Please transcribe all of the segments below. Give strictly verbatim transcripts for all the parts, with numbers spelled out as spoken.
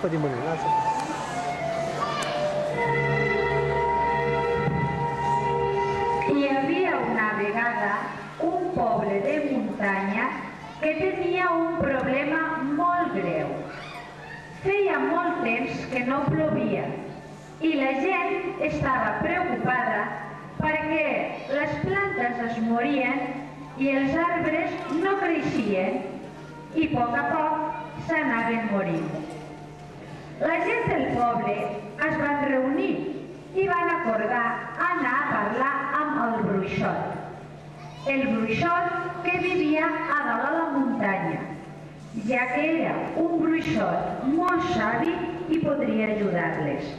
patrimoni. Hi havia una vegada un poble de muntanya que tenia un problema molt greu. Feia molt temps que no plovia i la gent estava preocupada perquè les plantes es morien i els arbres no creixien i a poc a poc s'anaven morint. La gent del poble es van reunir i van acordar anar a parlar amb el bruixot. El bruixot que vivia a dalt a la muntanya, ja que era un bruixot molt savi i podria ajudar-les.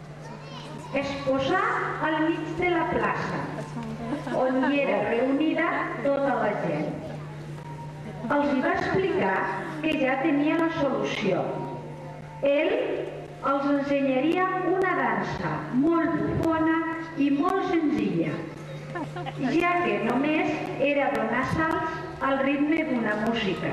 Es posà al mig de la plaça, on hi era reunida tota la gent. Els hi va explicar que ja tenia la solució. Ell els ensenyaria una dansa molt bufona i molt senzilla, ja que només era donar salts al ritme d'una música.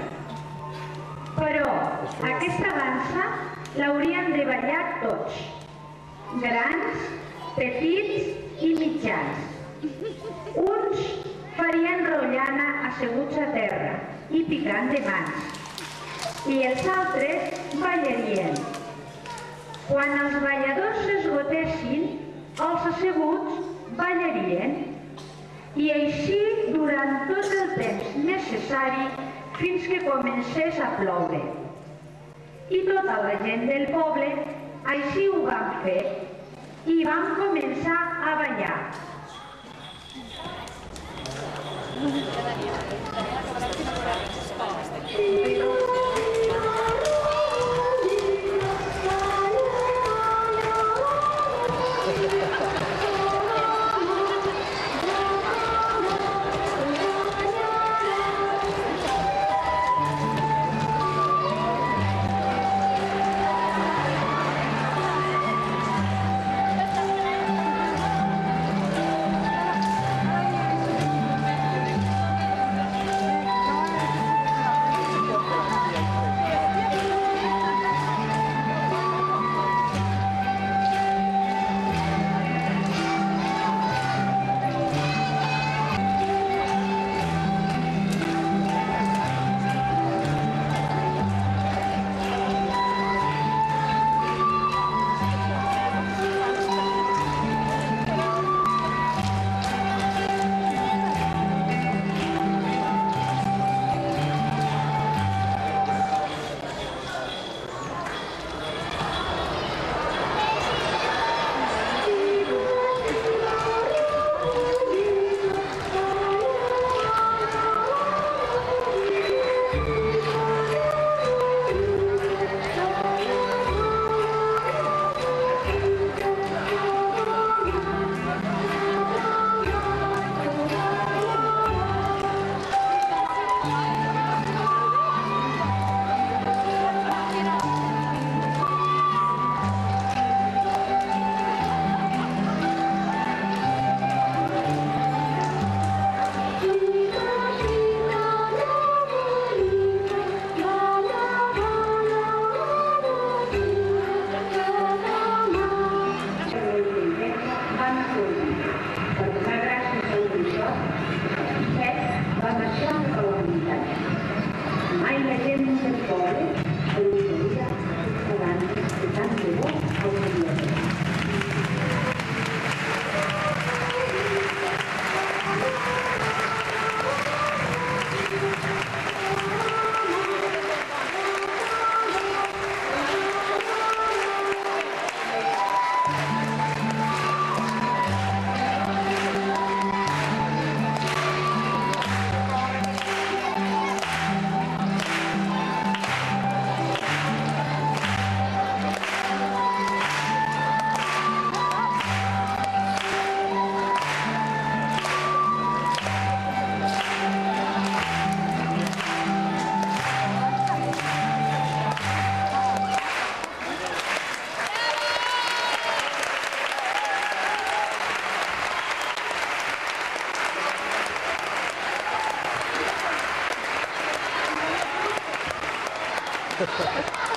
Però aquesta dansa l'haurien de ballar tots, grans, petits i mitjans. Uns farien rotllana asseguts a terra i picant de mans, i els altres ballarien. Quan els balladors s'esgotessin, els asseguts ballarien, i així durant tot el temps necessari fins que comencés a ploure. I tota la gent del poble així ho van fer i van començar a ballar. Ha ha ha.